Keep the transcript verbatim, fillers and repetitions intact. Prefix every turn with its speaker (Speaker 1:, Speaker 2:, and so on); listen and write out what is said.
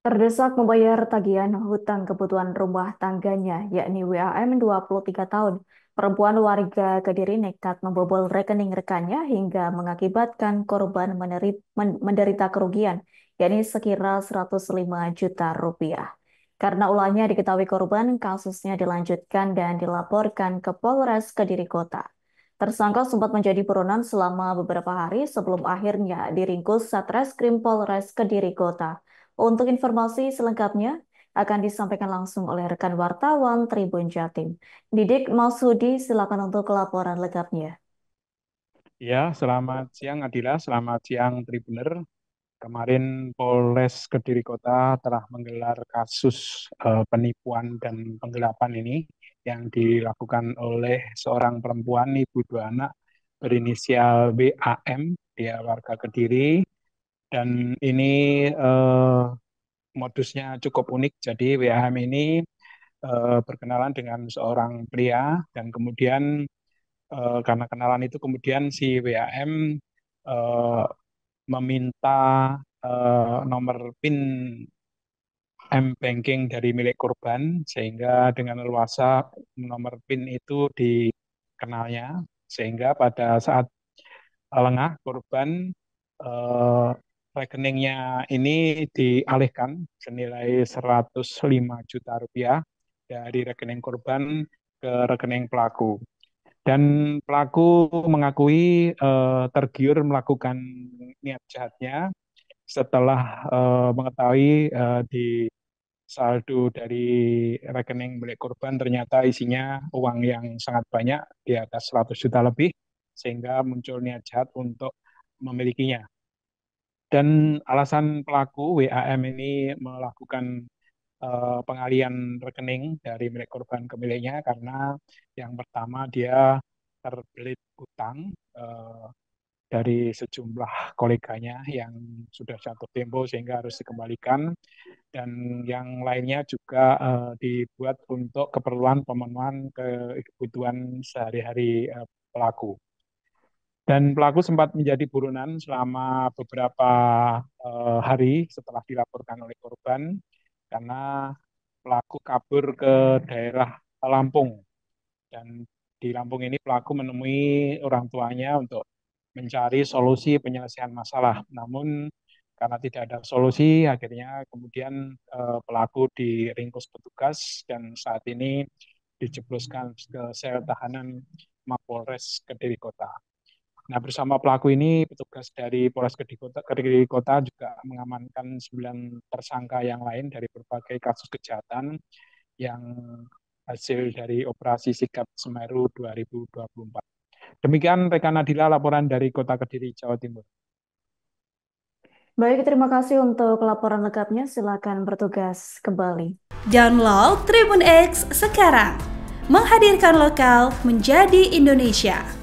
Speaker 1: Terdesak membayar tagihan hutang kebutuhan rumah tangganya, yakni W A M dua puluh tiga tahun. Perempuan warga Kediri nekat membobol rekening rekannya hingga mengakibatkan korban meneri- men- menderita kerugian, yakni sekira seratus lima juta rupiah. Karena ulahnya diketahui korban, kasusnya dilanjutkan dan dilaporkan ke Polres Kediri Kota. Tersangka sempat menjadi buronan selama beberapa hari sebelum akhirnya diringkus Satreskrim Polres Kediri Kota. Untuk informasi selengkapnya akan disampaikan langsung oleh rekan wartawan Tribun Jatim. Didik Masudi, silakan untuk laporan lengkapnya.
Speaker 2: Ya, selamat siang Adila, selamat siang Tribuner. Kemarin Polres Kediri Kota telah menggelar kasus eh, penipuan dan penggelapan ini yang dilakukan oleh seorang perempuan ibu dua anak berinisial B A M, dia warga Kediri, dan ini eh, modusnya cukup unik. Jadi W A M ini eh, berkenalan dengan seorang pria dan kemudian eh, karena kenalan itu kemudian si W A M eh, meminta eh, nomor PIN M-Banking dari milik korban sehingga dengan leluasa nomor PIN itu dikenalnya sehingga pada saat lengah korban eh, rekeningnya ini dialihkan senilai seratus lima juta rupiah dari rekening korban ke rekening pelaku. Dan pelaku mengakui eh, tergiur melakukan niat jahatnya setelah eh, mengetahui eh, di saldo dari rekening milik korban ternyata isinya uang yang sangat banyak di atas seratus juta lebih sehingga muncul niat jahat untuk memilikinya. Dan alasan pelaku W A M ini melakukan eh, pengalian rekening dari milik korban ke miliknya karena yang pertama dia terbelit utang eh, dari sejumlah koleganya yang sudah jatuh tempo sehingga harus dikembalikan dan yang lainnya juga eh, dibuat untuk keperluan pemenuhan kebutuhan sehari-hari eh, pelaku. Dan pelaku sempat menjadi buronan selama beberapa eh, hari setelah dilaporkan oleh korban karena pelaku kabur ke daerah Lampung dan di Lampung ini pelaku menemui orang tuanya untuk mencari solusi penyelesaian masalah. Namun karena tidak ada solusi, akhirnya kemudian eh, pelaku diringkus petugas dan saat ini dijebloskan ke sel tahanan Mapolres Kediri Kota. Nah, bersama pelaku ini, petugas dari Polres Kediri Kota, Kediri Kota juga mengamankan sembilan tersangka yang lain dari berbagai kasus kejahatan yang hasil dari operasi Sigap Semeru dua ribu dua puluh empat. Demikian rekan Nadila laporan dari Kota Kediri, Jawa Timur.
Speaker 1: Baik, terima kasih untuk laporan lengkapnya. Silakan bertugas kembali.
Speaker 3: Download Tribun X sekarang, menghadirkan lokal menjadi Indonesia.